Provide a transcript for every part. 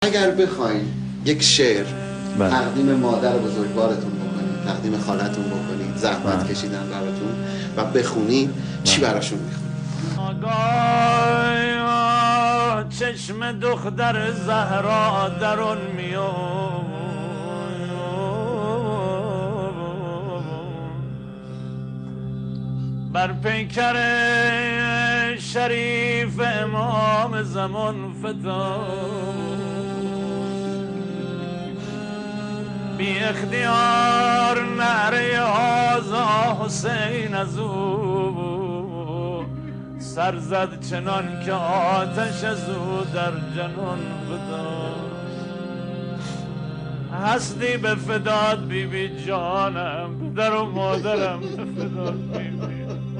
اگر بخواید یک شعر تقدیم مادر بزرگوارتون بکنید، تقدیم خالتون بکنید، زحمت کشیدن براتون و بخونید، چی براشون میخونید؟ چشم دختر زهرا درون میاد، بر پیکر شریف امام زمان فدا، بی اختیار نعره هازا حسین از او سر زد، چنان که آتش از او در جنون فدا. هستی به فداد بی بی جانم، پدر و مادرم به فداد بی بی.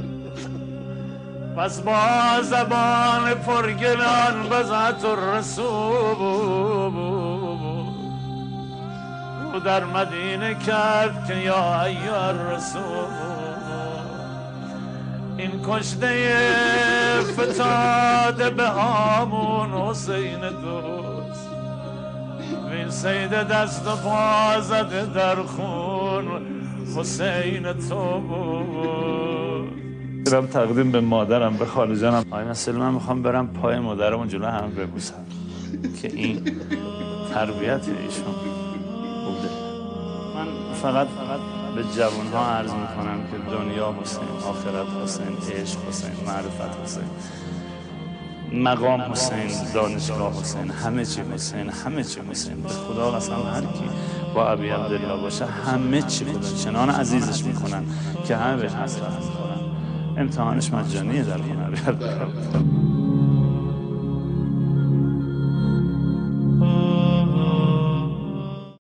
پس با زبان پرگلان بزعت الرسول رو در مدینه کرد که یا ایها الرسول، این کشته فتاده به هامون حسین دوست، وین سید دست و پا زده در خون حسین تو بود. برم تقدیم به مادرم، به خاله جانم. آقای مسئول، من میخوام برم پای مادرمون جلو هم ببوسم که این تربیت ایشون بوده. من فقط به جوانها عرض میکنم که دنیا حسین، آخرت حسین، عشق حسین، معرفت حسین، مقام حسین، دانشگاه حسین، همه چی حسین، همه چی حسین. به خدا قسم هر کی با ابی عبدالله باشه همه چی خدا چنان عزیزش میکنن که همه به حسرت میخورن. امتحانش مجانیه در خونه ابی عبدالله.